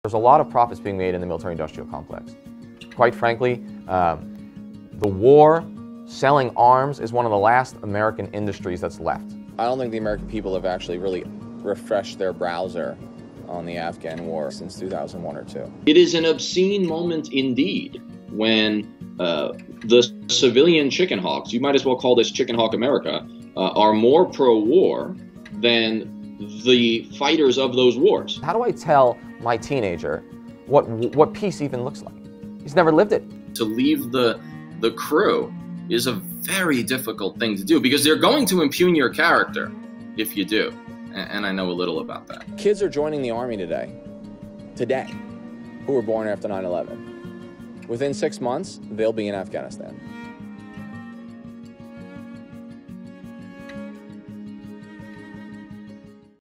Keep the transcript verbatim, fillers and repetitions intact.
There's a lot of profits being made in the military-industrial complex. Quite frankly, um, the war, selling arms, is one of the last American industries that's left. I don't think the American people have actually really refreshed their browser on the Afghan war since two thousand one or two. It is an obscene moment indeed when uh, the civilian chicken hawks, you might as well call this chicken hawk America, uh, are more pro-war than the fighters of those wars. How do I tell my teenager what, what peace even looks like? He's never lived it. To leave the, the crew is a very difficult thing to do because they're going to impugn your character if you do. And, and I know a little about that. Kids are joining the Army today, today, who were born after nine eleven. Within six months, they'll be in Afghanistan.